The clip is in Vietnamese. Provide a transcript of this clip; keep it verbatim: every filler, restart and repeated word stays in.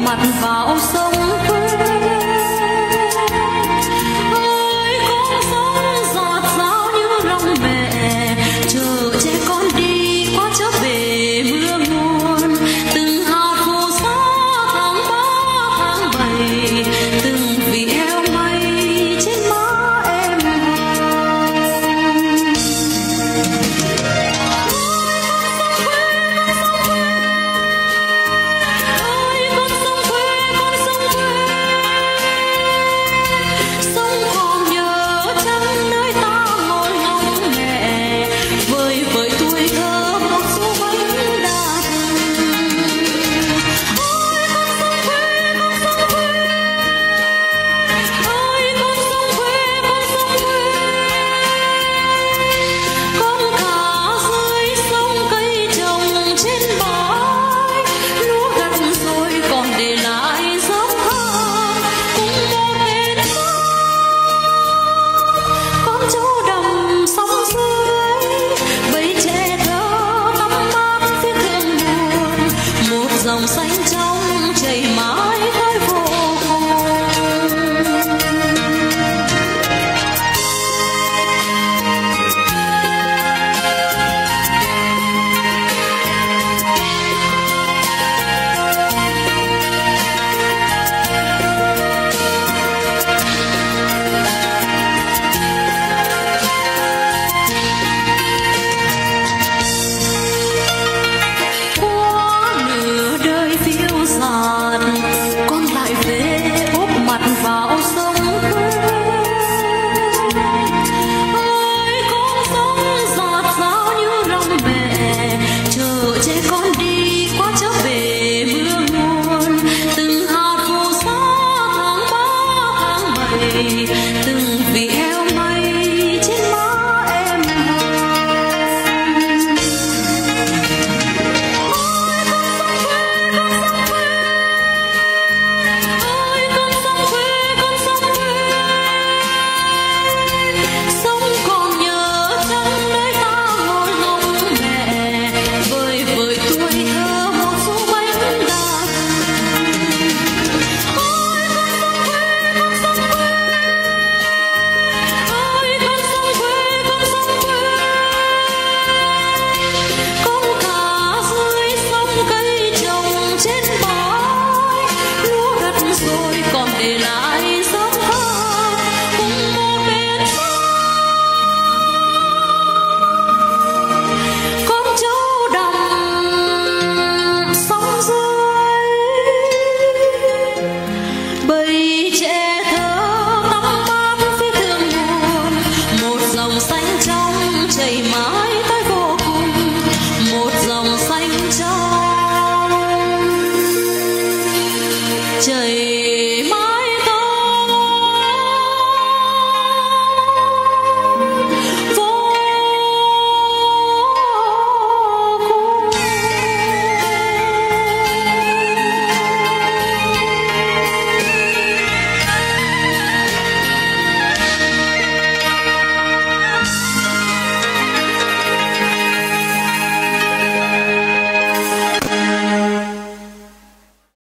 mặt vào sông quê. Ơi con sông giọt rào như lòng mẹ, chờ trẻ con đi qua chợ bể mưa nguồn. Từng hạt phù sa tháng ba tháng bảy, từng vị heo may trên má em dòng xanh trong chảy mãi khói vô con lại về úp mặt vào sông quê. Ơi con sông giọt rào như lòng mẹ, chờ trẻ con đi qua chợ bể mưa nguồn. Từng hạt phù sa tháng ba tháng bảy, từng vị heo may trên má em trên bãi lúa đất rồi còn để lại dấu thơ cùng một bên con trâu đồng sóng dưới bầy